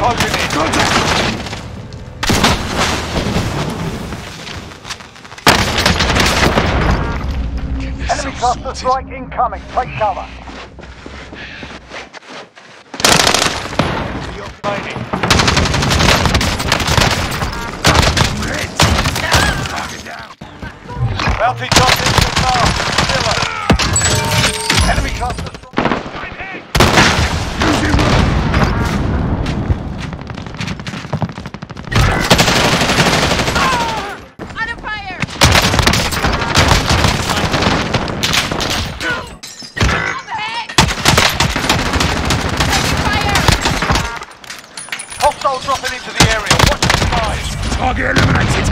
closing in. Contact! Enemy cluster strike incoming. Take cover. Bounty dropped into the car. Killer. Enemy cluster strike. Under fire! Hostile dropping into the area. Watch the skies. Target eliminated!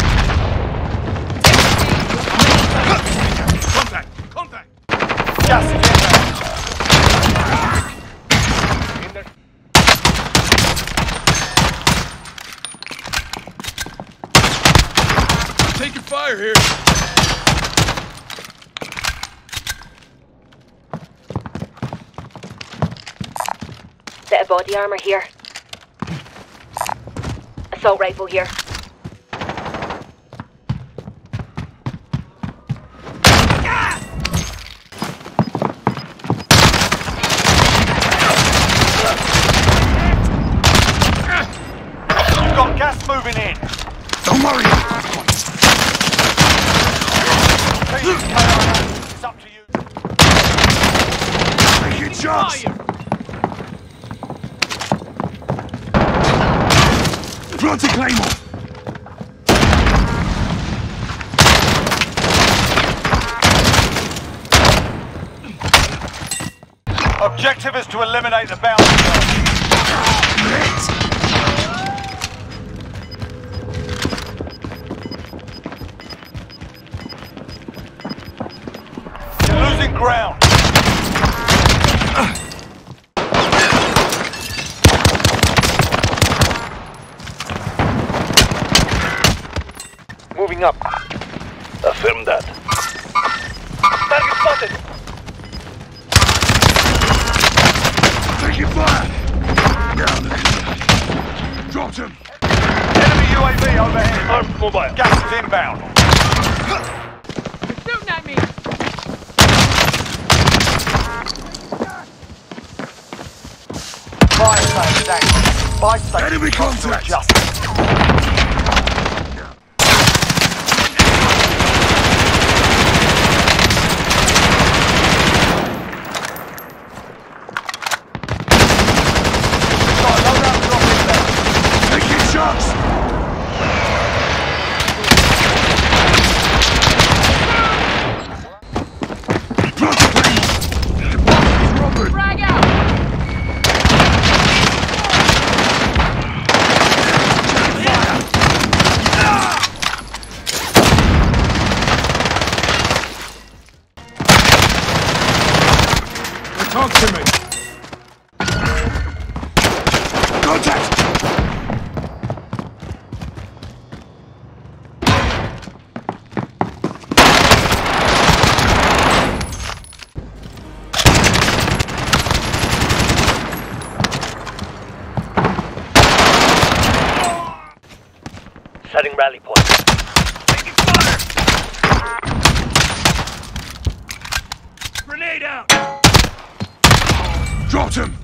Contact! Gas is in there. Taking fire here! Bit of body armor here. Assault rifle here. You've got gas moving in. Don't worry! It's up to you. Taking shots! Planting Claymore! Objective is to eliminate the bounty zone. You're losing ground. Moving up. Affirm that. Target spotted. Taking fire! Dropped him! Enemy UAV overhead. Armed mobile. Gas is inbound. Shooting at me! Fire station active. Buy station. Enemy contact. Adjust. Got a loadout drop in there. Taking shots! Planting Claymore! He's Robert! Frag out! Talk to me! Contact! Setting rally point. Taking fire! Grenade out! Dropped him!